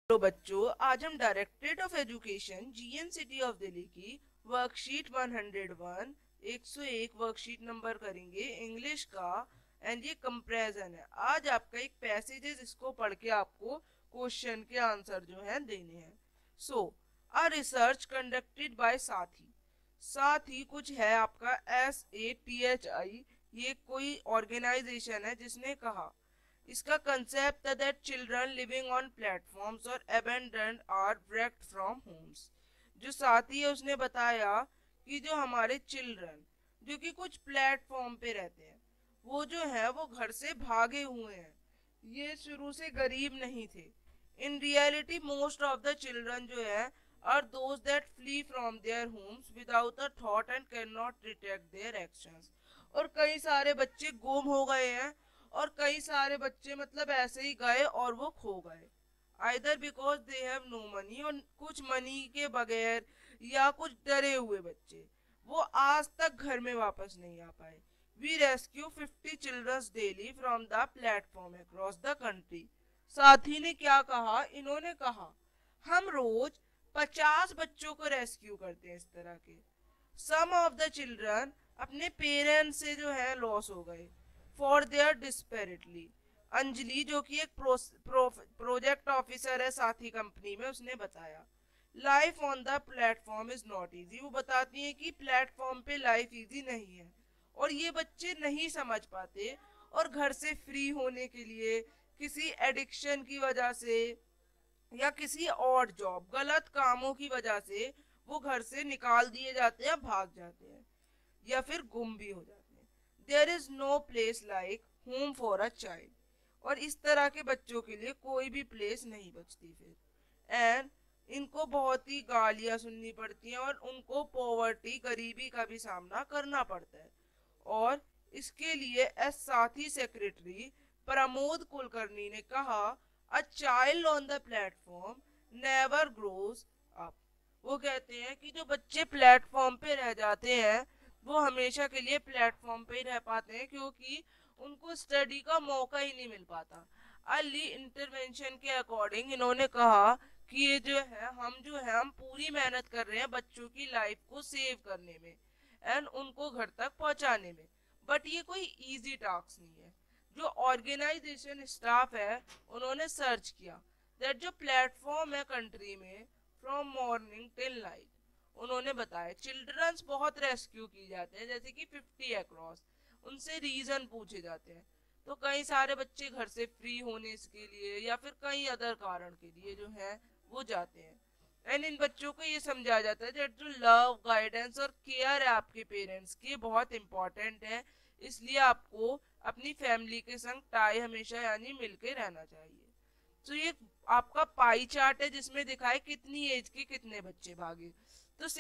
तो बच्चों, आज हम directorate of education GNCT of Delhi की वर्कशीट 101 101 वर्कशीट नंबर करेंगे इंग्लिश का। एंड ये कंपैरिजन है। आज आपका एक पैसेज है जिसको पढ़ के आपको क्वेश्चन के आंसर जो है देने हैं। So a research conducted by Saathi. Saathi कुछ है आपका SATHI। ये कोई ऑर्गेनाइजेशन है जिसने कहा, इसका कंसेप्ट था that children living on platforms और abandoned are wrecked from homes. जो साथी है उसने बताया कि जो हमारे चिल्ड्रन जो कि कुछ प्लेटफॉर्म पे रहते हैं, वो जो है वो घर से भागे हुए हैं। ये शुरू से गरीब नहीं थे। In reality most of the children जो है are those that flee from their homes without a thought and can not detect their actions. और कई सारे बच्चे गुम हो गए हैं, और कई सारे बच्चे मतलब ऐसे ही गए और वो खो गए। Either because they have no money, और कुछ मनी के बगैर, या कुछ डरे हुए बच्चे वो आज तक घर में वापस नहीं आ पाए। We rescue 50 childrens daily from the platform across the country. Saathi ने क्या कहा, इन्होंने कहा हम रोज 50 बच्चों को रेस्क्यू करते हैं इस तरह के। सम ऑफ द चिल्ड्रन अपने पेरेंट्स से जो है लॉस हो गए फॉर देयर डिस्पेरिटली। अंजलि जो कि एक प्रोजेक्ट ऑफिसर है साथी कंपनी में, उसने बताया life on the platform is not easy. वो बताती है कि प्लेटफॉर्म पे लाइफ इजी नहीं है, और ये बच्चे नहीं समझ पाते, और घर से फ्री होने के लिए किसी एडिक्शन की वजह से या किसी और जॉब गलत कामों की वजह से वो घर से निकाल दिए जाते हैं, भाग जाते हैं, या फिर गुम भी हो जाते हैं। There is no place like home for a child. और इस तरह के बच्चों के लिए कोई भी प्लेस नहीं बचती फिर। एंड इनको बहुत ही गालियां सुननी पड़ती हैं, और उनको पॉवर्टी गरीबी का भी सामना करना पड़ता है। और इसके लिए एस साथी सेक्रेटरी प्रमोद कुलकर्णी ने कहा, a child on the platform never grows up. वो कहते हैं कि जो बच्चे प्लेटफॉर्म पे रह जाते हैं वो हमेशा के लिए प्लेटफॉर्म पे ही रह पाते हैं, क्योंकि उनको स्टडी का मौका ही नहीं मिल पाता। अर्ली इंटरवेंशन के अकॉर्डिंग इन्होंने कहा कि ये जो है हम पूरी मेहनत कर रहे हैं बच्चों की लाइफ को सेव करने में एंड उनको घर तक पहुंचाने में, बट ये कोई इजी टास्क नहीं है। जो ऑर्गेनाइजेशन स्टाफ है उन्होंने सर्च किया दैट जो प्लेटफॉर्म है कंट्री में फ्रॉम मॉर्निंग टिल नाइट, उन्होंने बताया चिल्ड्रंस बहुत रेस्क्यू की जाते हैं, जैसे कि 50 अक्रॉस। उनसे रीजन पूछे जाते हैं, तो कई सारे बच्चे घर से फ्री होने के लिए या फिर कई अदर कारण के लिए जो है वो जाते हैं। एंड इन बच्चों को ये समझाया जाता है कि जो लव गाइडेंस और केयर है आपके पेरेंट्स की बहुत इंपॉर्टेंट है, इसलिए आपको अपनी फैमिली के संग टाई हमेशा यानी मिलके रहना चाहिए। तो ये आपका पाई चार्ट है जिसमें दिखाए कितनी एज के कितने बच्चे भागे। तो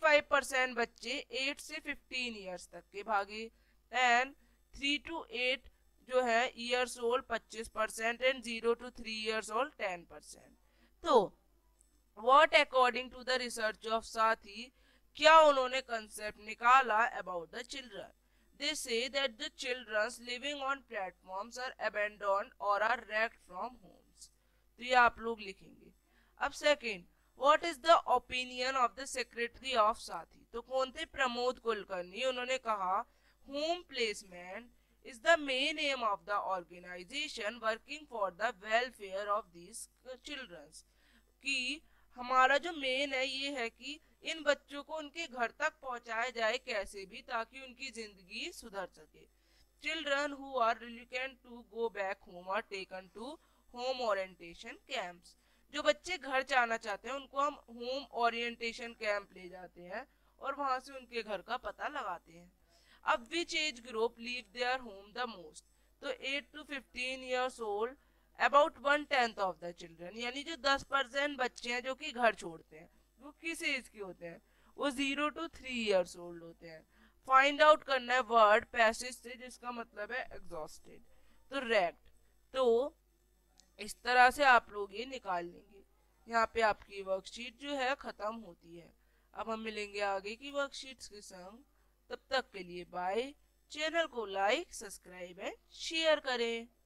65% बच्चे 8 से 15 ईयर्स तक के भागे, एंड 3 to 8 जो है years old 25%, and 0 to 3 years old 10%। तो what according to the research of Saathi, क्या उन्होंने कंसेप्ट निकाला about the children. They say that the childrens living on platforms are abandoned और आर wrecked फ्रॉम होम्स। तो ये आप लोग लिखेंगे। अब second, what is the opinion of the secretary of Saathi. तो कौन थे, प्रमोद कुलकर्णी। उन्होंने कहा home placement is the main aim of the organization working for the welfare of these children। कि हमारा जो मेन है ये है कि इन बच्चों को उनके घर तक पहुंचाया जाए कैसे भी, ताकि उनकी जिंदगी सुधर सके। Children who are reluctant to go back home are taken to home orientation camps. जो बच्चे घर जाना चाहते हैं उनको हम होम ओरिएंटेशन कैंप ले जाते हैं, और वहां से उनके घर का पता लगाते हैं। अब which age group leave their home the most. तो 8 to 15 years old about 1/10 of the children, यानी जो 10% बच्चे हैं जो कि घर छोड़ते हैं वो किस एज के होते हैं, वो 0 to 3 ईयर्स ओल्ड होते हैं। फाइंड आउट करना है वर्ड पैसेज से जिसका मतलब है एग्जॉस्टेड, तो रेक्ट। तो इस तरह से आप लोग ये निकाल लेंगे। यहाँ पे आपकी वर्कशीट जो है खत्म होती है। अब हम मिलेंगे आगे की वर्कशीट्स के संग। तब तक के लिए बाय। चैनल को लाइक सब्सक्राइब एंड शेयर करें।